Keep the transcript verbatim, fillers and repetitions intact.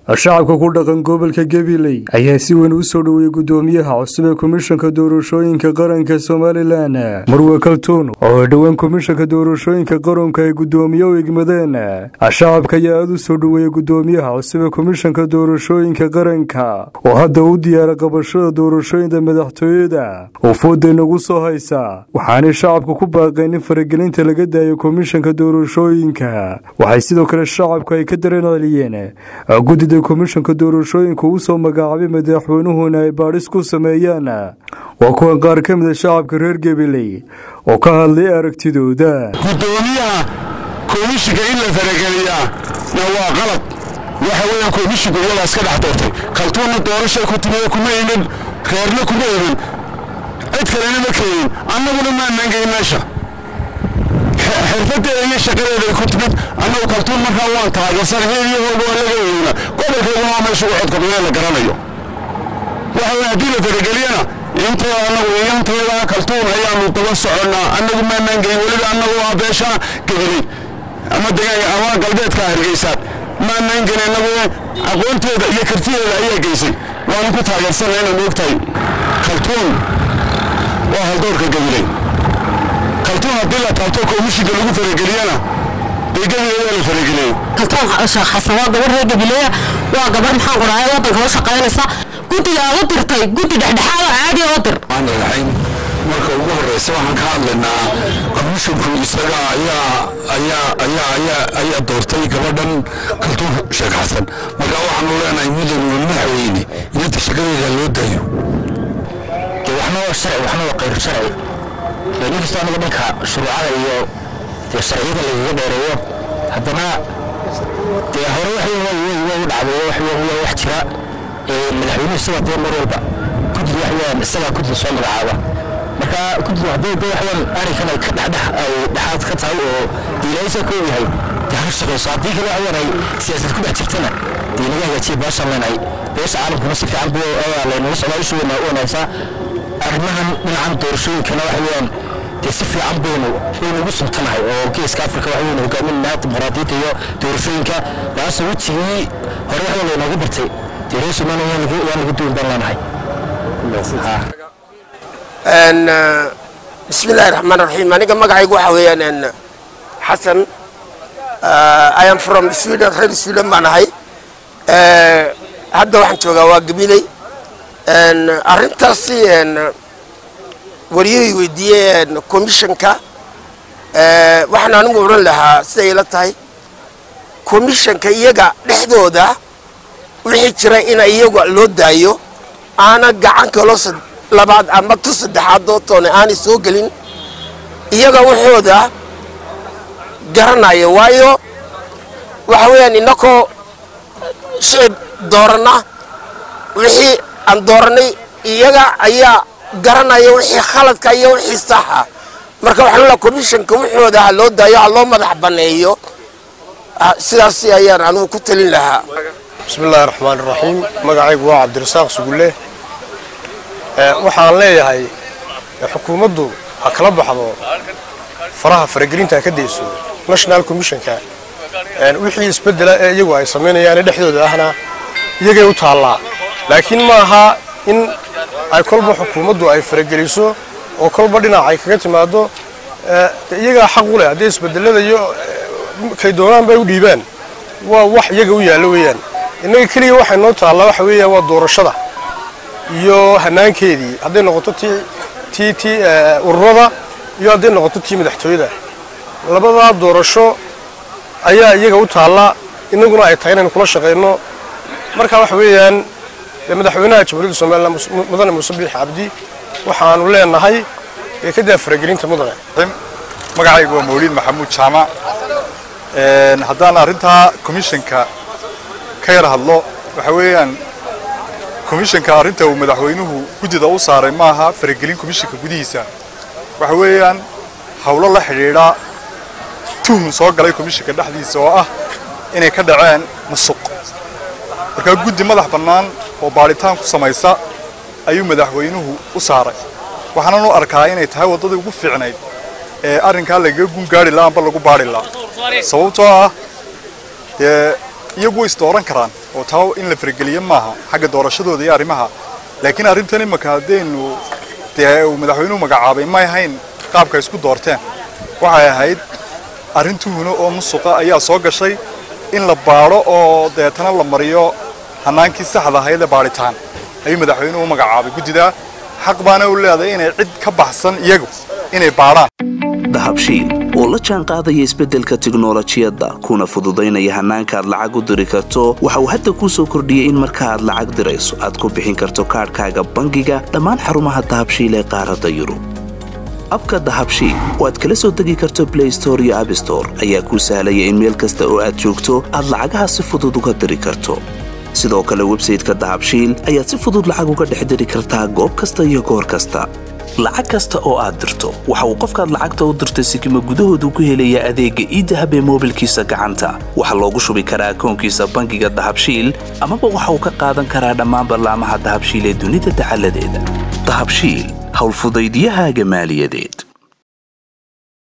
shacabka ku dhaqan gobolka Gabiley ayaa si weyn u soo dhaweeyay gudoomiyaha cusub ee komishanka doorashooyinka qaranka Soomaaliland Marwe Kaltuun oo dhawaan komishanka doorashooyinka qaranka ay gudoomiye u igmadeen. Shacabka ayaa aad u soo dhaweeyay gudoomiyaha cusub ee komishanka doorashooyinka qaranka oo hadda u diyaar qabashada doorashooyinka madaxtooyada oo fooday nagu soo haysa, waxaana shacabka ku baaqeen in faragelinta laga daayo komishanka doorashooyinka. Waxay sidoo kale shacabka ay ka dareenayeen gudida komishanka doorashooyinka uu soo magacaabay madaxweynuhuna ay baadhis ku sameeyaan. waa kuwan qaar ka mid ah shacabka reer Gabiley oo ka hadlay aragtidooda. gudoomiyaha komishanka in la farageliyaa waa qalad, waxa weeyaan komishanku wala iska dhax doortay Kaltuunna doorasho ku timid kuma iman reerna kuma iman cid kalena ma keenin, annaguna ma mangayn meesha xirfadda iyo shaqadeeda ku timid. annagu Kaltuun markaa waan taageersan heeyo oo laga weeyna gobolkeena waa meesha uu codka la garanayo. waxa weeye hadii la farageliyana inta annagu inta Kaltuun ayaanu daba soconaa, annagu ma mangayn waliba annagu waa beesha Gabiley ama deegaanka ama galbeedka Hargeysa ma mangayn, annagu aqoonteeda iyo kartideeda ayaa geysay, waan ku taageersanay inaan moogtahay Kaltuun waa hal doorka Gabiley. Kaltuun hadii la taabto komishanka lagu farageliyana deegaanka la farageliyo. Kaltuun xasan waa gabar reer Gabiley, waa gabar maxaa qoraay wadanka oo shaqeynaysa, guddiga ugu dirtay guddi dhexdhexaad caadi oo dir aan lahayn. marka ugu horeysa waxaan ka hadlaynaa komishanku isaga ayaa ayaa ayaa ayaa ayaa doortay gabadhan Kaltuun Sheekh Xasan. marka waxaan u leenahay mudan madaxweyne inta shaqadeeda loo daayo waxna waa sharci waxna waa qeyr sharci. Inkastoo anaga dhanka shuruucada iyo sharciyada laga dheereeyo, haddana dee hore waxay way u dhacday wax wax jira madaxweynuhu sidoo mar walba guddiga waxyaan isaga guddiga soo magacaaba. marka guddiga haddii dad waxyaan arrinkan ay ka dhexdhex ay dhexaad ka tahay oo diilaysa ku yahay dee har shaqeyso haddii kale waxyaan ay siyaasad ku dhex jirtana dee naga hagaajiya baashan leenahay beesha caalamkuna si fiican buu leenala socdaa isu wanaagsan. arrimahan dhinacan doorashooyinkana waxyaan si fiican baynu ugu sumtanahay oo geeska Afrika waxa uu hogaaminaa dimuqraadiyadda iyo doorashooyinka laas wajigii hore waxa loo nagu bartay doorashooyinka waa lagu duwan banaanahay. ان بسم الله الرحمن الرحيم. aniga magacaygu waxa weeyaan Xasan, I am from Sweden, reer Sweden baan ahay. ee hadda waxaan joogaa waa Gabiley. en arintaasi en wariyay weydiiyeen komishanka ee waxaan anigu oran lahaa siday la tahay komishanka iyaga dhexdooda wixii jira in iyagu loo daayo, aana gacan kala labaad ama tu saddexaad doonto aan soo galin, iyaga waxooda garanayo. waayo waxa weeyaan inako shay doorana wixii aan dooranay iyaga ayaa garanayo wixii khaladka iyo wixii saxa. marka waxaan la komishanka wuxooda loo daayo loo madax baneeyo, sidaas ayaan anigu ku talin lahaa. bismillaahir rahmaanir rahiim. magacaygu waa Cabdirasaaq Sugulle. ee waxaan leeyahay xukuumaddu ha kala baxdo faraha faragelinta ka deyso national commissionka. ee wixii isbedela ee iyagu ay sameynayaan dhexdooda ahna iyagay u taallaa, laakiin ma aha in ay kolba xukuumaddu ay farageliso oo kolba dhinac ay kaga timaado. ee iyaga xaq u leh haddii isbedelada iyo kay doonaan bay u dhiibaan, waa wax iyaga u yaalo weeyaan. inaga kaliya waxa noo taallaa waxa weeyaan waa doorashada iyo hanaankeedii, hadday noqoto tii tii tii ururada iyo hadday noqoto tii madaxtooyada. labada doorasho ayaa iyaga u taallaa, inaguna ay tahay inaan kula shaqeyno. marka waxa weeyaan madaxweynaha Jamhuuriyadda Soomaaliland mudane Muuse Biixi Cabdi waxaanu leenahay ee ka daa faragelinta mudane. magacaygu waa Mawlid Maxamuud Jaamac. ee haddaan arinta komishanka ka yar hadlo, waxa weeyaan komishanka arinta uu madaxweynuhu gudida u saaray maaha faragelin komishanka gudihiisa. waxa weeyaan hawlo la xiriira tuhun soo galay komishanka dhexdiisa oo ah inay ka dhaceen musuq. marka gudi madax bannaan oo baaritaan ku samaysa ayuu madaxweynuhu u saaray. waxaan u arkaa inay tahay wadadii ugu fiicnayd ee arrinka laga gun gaari lahaa amba lagu baari lahaa, sababtoo ah ee iyagu is dooran karaan oo taa in la fargeliyo maaha xagga doorashadooda iyo arrimaha laakiin arrintani marka hadaynu dee uu madaxweynuhu magacaabay ma ahayn qaabka isku doorteen waxay ahayd arrintuuna oo musuqa ayaa soo gashay in la baaro oo deetana la mariyo hanaankii saxda ahayd ee baaritaan ayuu madaxweynuhu magacaabay gudida xaq baana u leedahay inay cid ka baxsan iyagu inay baaraan dahabshiil oo la jaan qaadaya isbeddelka tiknoolajiyadda kuna fududaynaya hanaanka aad lacag u diri karto waxa uu hadda kuu soo kordhiyey in marka aad lacag dirayso aad ku bixin karto kaadhkaaga bangiga dhammaan xarumaha dahabshiil ee qaaradda yurub abka dahabshiil oo aad kala soo degi karto Play Store iyo App Store ayaa kuu sahlaya in meel kasta oo aad joogto aad lacagaha si fudud uga diri karto sidoo kale website-ka dahabshiil ayaad si fudud lacag uga dhex diri kartaa goob kasta iyo goor kasta lacag kasta oo aad dirto waxa uu qofkaad lacagta u dirtay sikimo gudahoodu ku helayaa adeegga e-dahab ee moobilkiisa gacanta waxa loogu shubi karaa akoonkiisa bangiga dahabshiil ama waxa uu ka qaadan karaa dhammaan barnaamijyada dahabshiil ee dunida dacaladeeda dahabshiil hawl fudaydiyahaaga maaliyadeed